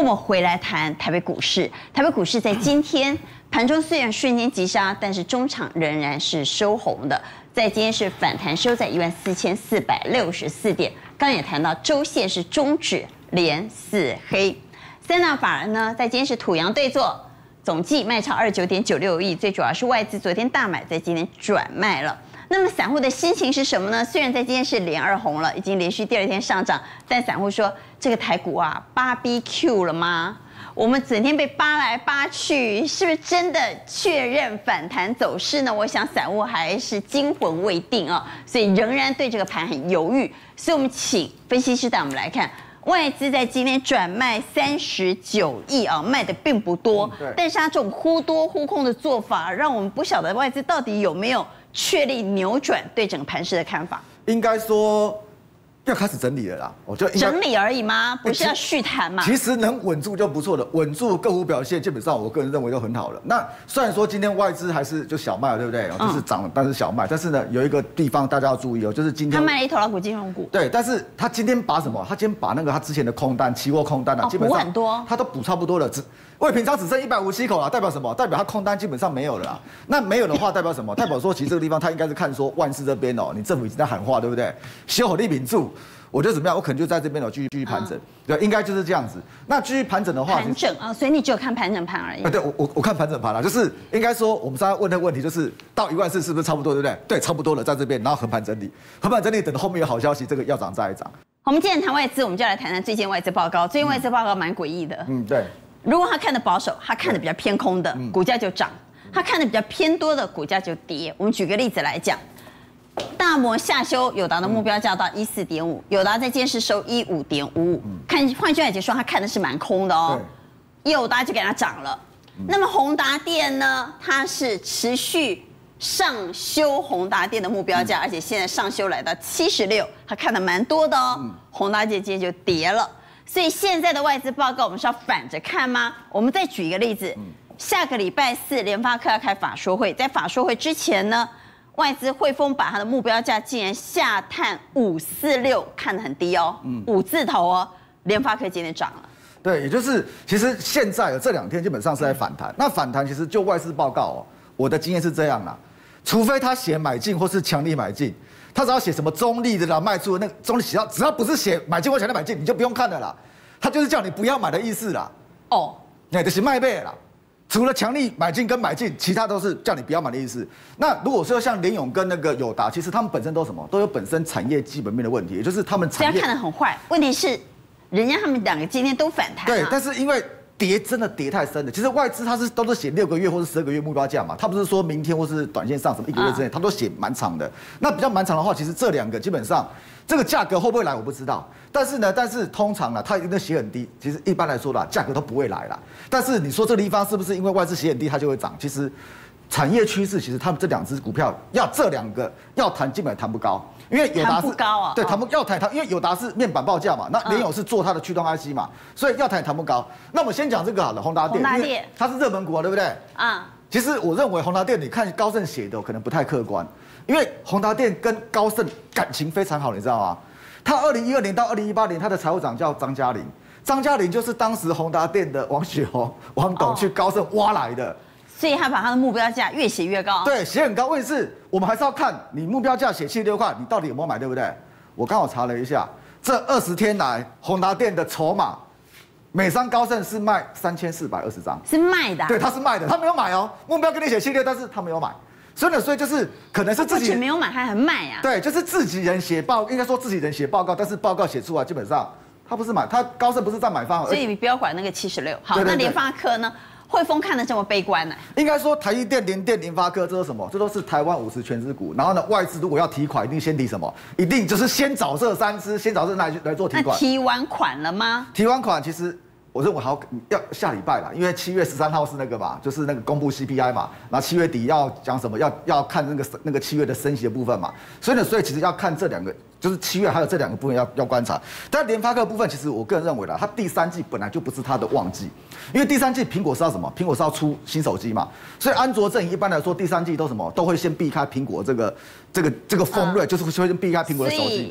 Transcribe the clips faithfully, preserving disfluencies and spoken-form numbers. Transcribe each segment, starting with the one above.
我们回来谈台北股市。台北股市在今天盘中虽然瞬间急杀，但是中场仍然是收红的，在今天是反弹收在一万四千四百六十四点。刚也谈到周线是中指连四黑，三大法人呢在今天是土洋对坐，总计卖超二十九点九六亿，最主要是外资昨天大买，在今天转卖了。那么散户的心情是什么呢？虽然在今天是连二红了，已经连续第二天上涨，但散户说这个台股啊 B B Q 了吗？我们整天被扒来扒去，是不是真的确认反弹走势呢？我想散户还是惊魂未定啊，所以仍然对这个盘很犹豫。所以我们请分析师带我们来看，外资在今天转卖三十九亿啊，卖的并不多，嗯、但是它这种忽多忽空的做法，让我们不晓得外资到底有没有确立扭转对整个盘势的看法。 应该说要开始整理了啦，我就整理而已吗？不是要续谈吗？ 其实能稳住就不错了，稳住个股表现基本上我个人认为都很好了。那虽然说今天外资还是就小卖，对不对？嗯、就是涨，但是小卖。但是呢，有一个地方大家要注意哦，就是今天他卖了一头老股金融股。 对，但是他今天把什么？他今天把那个他之前的空单、期货空单啊， 哦、 基本上补很多， 他都补差不多了，只未平仓只剩一百五十七口了，代表什么？代表他空单基本上没有了啦。那没有的话，代表什么？代表说其实这个地方他应该是看说万事这边哦，你政府已经在喊话，对不对？修好利秉住。我觉得怎么样？我可能就在这边哦，继续继续盘整，对，应该就是这样子。那继续盘整的话， 盘整啊，所以你只有看盘整盘而已。 啊，对我我我看盘整盘啦，就是应该说我们刚才问的问题就是到一万四是不是差不多，对不对？对，差不多了，在这边，然后横盘整理，横盘整理，等后面有好消息，这个要涨再涨。 我们既然谈外资，我们就来谈谈最近外资报告。最近外资报告蛮诡异的， 嗯，对。 如果他看的保守，他看的比较偏空的，股价就涨；他看的比较偏多的，股价就跌。我们举个例子来讲。大摩下修友达的目标价到一四点五，友达在今天是收一五点五五。看换句话解说，他看的是蛮空的哦。友达就给它涨了。嗯、那么宏达电呢？它是持续上修宏达电的目标价，嗯、而且现在上修来到七十六，他看的蛮多的哦。嗯、宏达电今天就跌了。所以现在的外资报告，我们是要反着看吗？我们再举一个例子，嗯、下个礼拜四联发科要开法说会，在法说会之前呢？外资汇丰把它的目标价竟然下探五四六，看得很低哦，嗯、五字头哦，联发科今天涨了。对， 也就是其实现在这两天基本上是在反弹。那反弹其实就外资报告哦，我的经验是这样啦，除非他写买进或是强力买进，他只要写什么中立的啦、卖出的那个中立，只要只要不是写买进或强力买进，你就不用看了啦，他就是叫你不要买的意思啦。哦，那就是卖背啦。除了强力买进跟买进，其他都是叫你不要买的意思。那如果说像联咏跟那个友达，其实他们本身都什么，都有本身产业基本面的问题，也就是他们产业看得很坏。问题是，人家他们两个今天都反弹、啊。 对，但是因为跌真的跌太深了，其实外资它是都是写六个月或是十二个月目标价嘛，它不是说明天或是短线上什么一个月之内，它都写蛮长的。那比较蛮长的话，其实这两个基本上这个价格会不会来我不知道，但是呢，但是通常呢，它一定写很低，其实一般来说啦，价格都不会来啦。但是你说这个地方是不是因为外资写很低它就会涨？其实产业趋势其实他们这两只股票要这两个要谈基本谈不高。因为友达是不高啊， 对，谈不要谈谈，因为友达是面板报价嘛，那联咏是做它的驱动 I C 嘛，所以要谈谈不高。那我们先讲这个好了，宏达电， 宏达电它是热门股啊，对不对？啊，其实我认为宏达电，你看高盛写的可能不太客观，因为宏达电跟高盛感情非常好，你知道吗？他二零一二年到二零一八年，他的财务长叫张嘉玲，张嘉玲就是当时宏达电的王雪红王董去高盛挖来的。 所以他把他的目标价越写越高， 对，写很高。问题是，我们还是要看你目标价写七十六块，你到底有没有买，对不对？我刚好查了一下，这二十天来，宏达电的筹码，美商高盛是卖三千四百二十张， 是卖的、啊。 对，他是卖的，他没有买哦。目标跟你写七十六，但是他没有买。所以呢，所以就是可能是自己不仅没有买，还很卖啊。 对，就是自己人写报，应该说自己人写报告，但是报告写出来基本上他不是买，他高盛不是在买方， 所以你不要管那个七十六。好，那联发科呢？汇丰看得这么悲观呢、啊？ 应该说台积电、联电、联发科，这是什么？这都是台湾五十全资股。然后呢，外资如果要提款，一定先提什么？一定就是先找这三支，先找这来来做提款。 那提完款了吗？ 提完款，其实我认为还要下礼拜啦，因为七月十三号是那个嘛，就是那个公布 C P I 嘛。然后七月底要讲什么？要要看那个那个七月的升息的部分嘛。所以呢，所以其实要看这两个。就是七月还有这两个部分要要观察，但联发科部分其实我个人认为啦，它第三季本来就不是它的旺季，因为第三季苹果是要什么？苹果是要出新手机嘛，所以安卓阵营一般来说第三季都什么都会先避开苹果这个这个这个锋锐，就是会先避开苹果的手机。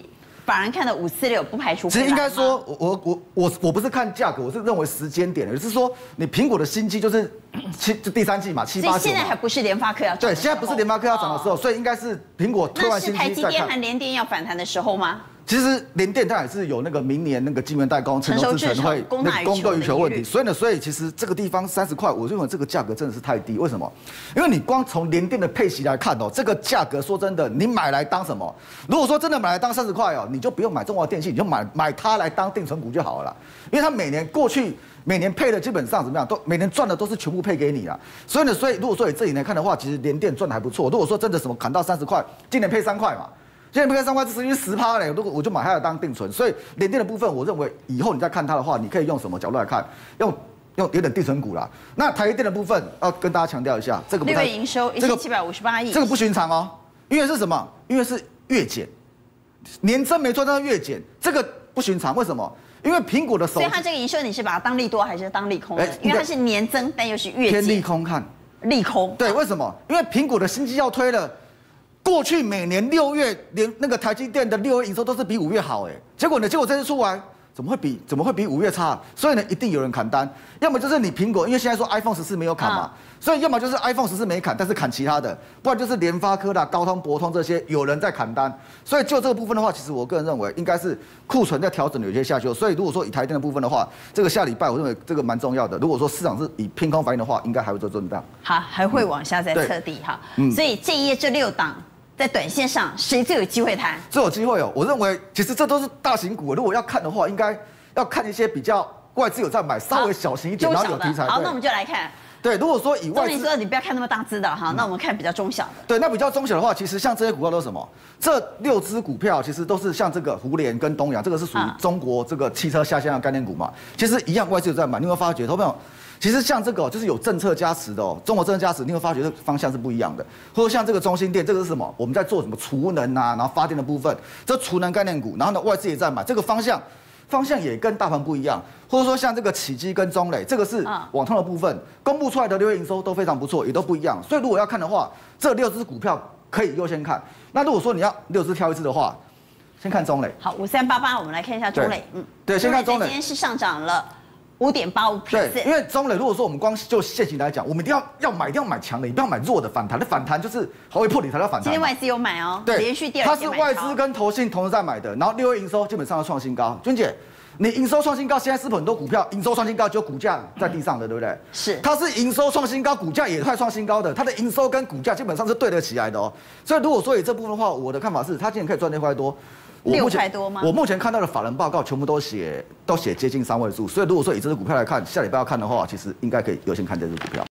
法人看的五四六不排除。 其实应该说，我我我我我不是看价格，我是认为时间点，也就是说，你苹果的新机就是七就第三季嘛，七八九。 现在还不是联发科要涨。 对，现在不是联发科要涨的时候，所以应该是苹果推完新机再看。 那是台积电和联电要反弹的时候吗？ 其实联电它也是有那个明年那个晶圆代工成熟制程会供大供过于求问题，所以呢，所以其实这个地方三十块，我认为这个价格真的是太低。为什么？因为你光从联电的配息来看哦，这个价格说真的，你买来当什么？如果说真的买来当三十块哦，你就不用买中华电信，你就买买它来当定存股就好了啦。因为它每年过去每年配的基本上怎么样，都每年赚的都是全部配给你啦。所以呢，所以如果说以这里来看的话，其实联电赚的还不错。如果说真的什么砍到三十块，今年配三块嘛。现在不看三块，这是因为十趴嘞，如果我就买它来当定存，所以联电的部分，我认为以后你再看它的话，你可以用什么角度来看？用用有点定存股啦。那台积电的部分要跟大家强调一下，这个六月营收一千七百五十八亿， 这个不寻常哦，因为是什么？因为是月减，年增没赚到月减，这个不寻常。为什么？因为苹果的手， 所以它这个营收你是把它当利多还是当利空的？因为它是年增，但又是月减， 偏利空看， 利空。 对，为什么？因为苹果的新机要推了。过去每年六月连那个台积电的六月营收都是比五月好哎，结果呢，结果这次出来怎么会比怎么会比五月差？所以呢，一定有人砍单，要么就是你苹果，因为现在说 iPhone 十四没有砍嘛，嗯、所以要么就是 iPhone 十四没砍，但是砍其他的，不然就是联发科啦、高通、博通这些有人在砍单。所以就这个部分的话，其实我个人认为应该是库存在调整，有些下修。所以如果说以台电的部分的话，这个下礼拜我认为这个蛮重要的。如果说市场是以偏空反应的话，应该还会做震荡。 好，还会往下再测底哈。嗯、所以这一页这六档。在短线上，谁最有机会谈？ 最有机会哦！我认为其实这都是大型股，如果要看的话，应该要看一些比较外资有在买，稍微小型一点，然后有题材。 好，那我们就来看。 对，如果说以外资， 说你不要看那么大只的哈，那我们看比较中小的。 对，那比较中小的话，其实像这些股票都是什么？这六只股票其实都是像这个胡联跟东阳，这个是属于中国这个汽车下线的概念股嘛。其实一样，外资有在买，你会发觉，投朋友。其实像这个就是有政策加持的哦，中国政策加持，你会发觉这个方向是不一样的。或者像这个中兴电，这个是什么？我们在做什么储能啊，然后发电的部分，这储能概念股，然后呢外资也在买，这个方向方向也跟大盘不一样。或者说像这个启基跟中磊，这个是网通的部分，公布出来的六月营收都非常不错，也都不一样。所以如果要看的话，这六只股票可以优先看。那如果说你要六只挑一只的话，先看中磊。 好，五三八八，我们来看一下中磊。嗯， 对，先看中磊。 今天是上涨了。五点八五 percent， 对，因为中磊如果说我们光就现行来讲，我们一定要要买，一定要买强的，你不要买弱的反弹。的反弹就是还会破底才叫反弹。 今天外资有买哦， 对， 连续第二它是外资跟投信同时在买的，然后六月营收基本上要创新高。娟姐，你营收创新高，现在是不是很多股票营收创新高，只有股价在地上的，对不对？ 是， 它是营收创新高，股价也快创新高的，它的营收跟股价基本上是对得起来的哦。所以如果说以这部分的话，我的看法是，它今年可以赚六块多。 六块多吗？ 我目前看到的法人报告全部都写都写接近三位数，所以如果说以这只股票来看，下礼拜要看的话，其实应该可以优先看这只股票。